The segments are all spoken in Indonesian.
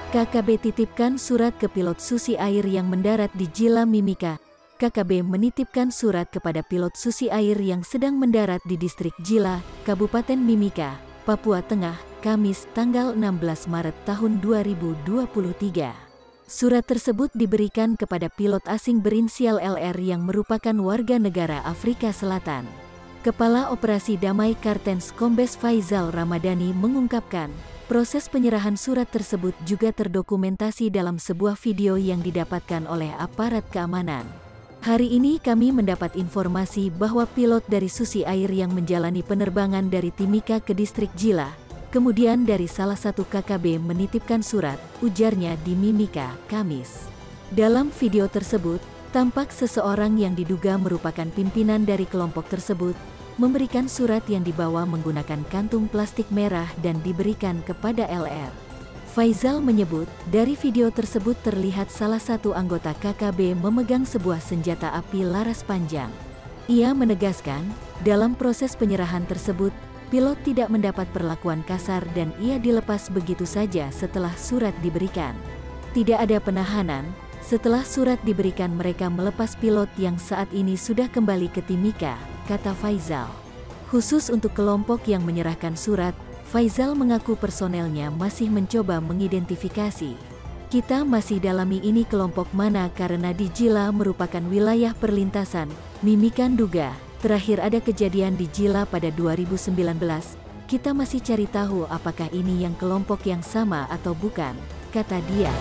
KKB titipkan surat ke pilot Susi Air yang mendarat di Jila Mimika. KKB menitipkan surat kepada pilot Susi Air yang sedang mendarat di distrik Jila, Kabupaten Mimika, Papua Tengah, Kamis tanggal 16 Maret tahun 2023. Surat tersebut diberikan kepada pilot asing berinisial LR yang merupakan warga negara Afrika Selatan. Kepala Operasi Damai Kartens Kombes Faizal Ramadhani mengungkapkan, proses penyerahan surat tersebut juga terdokumentasi dalam sebuah video yang didapatkan oleh aparat keamanan. Hari ini kami mendapat informasi bahwa pilot dari Susi Air yang menjalani penerbangan dari Timika ke distrik Jila, kemudian dari salah satu KKB menitipkan surat, ujarnya di Mimika, Kamis. Dalam video tersebut, tampak seseorang yang diduga merupakan pimpinan dari kelompok tersebut, memberikan surat yang dibawa menggunakan kantung plastik merah dan diberikan kepada LR. Faizal menyebut, dari video tersebut terlihat salah satu anggota KKB memegang sebuah senjata api laras panjang. Ia menegaskan, dalam proses penyerahan tersebut, pilot tidak mendapat perlakuan kasar dan ia dilepas begitu saja setelah surat diberikan. Tidak ada penahanan, setelah surat diberikan mereka melepas pilot yang saat ini sudah kembali ke Timika, kata Faizal. Khusus untuk kelompok yang menyerahkan surat, Faizal mengaku personelnya masih mencoba mengidentifikasi. Kita masih dalami ini kelompok mana karena di Jila merupakan wilayah perlintasan, Mimika duga. Terakhir ada kejadian di Jila pada 2019, kita masih cari tahu apakah ini yang kelompok yang sama atau bukan, kata dia.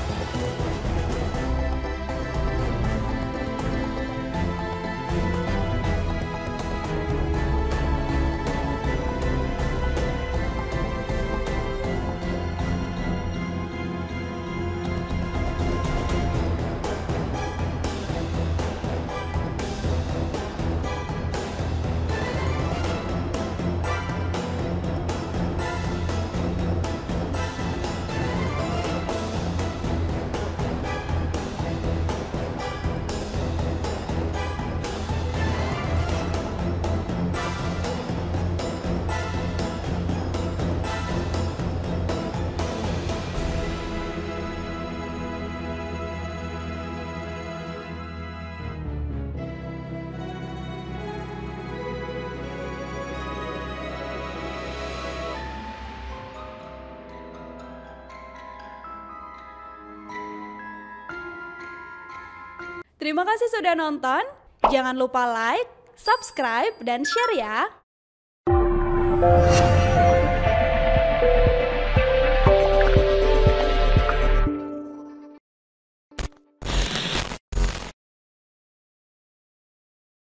Terima kasih sudah nonton. Jangan lupa like, subscribe, dan share ya.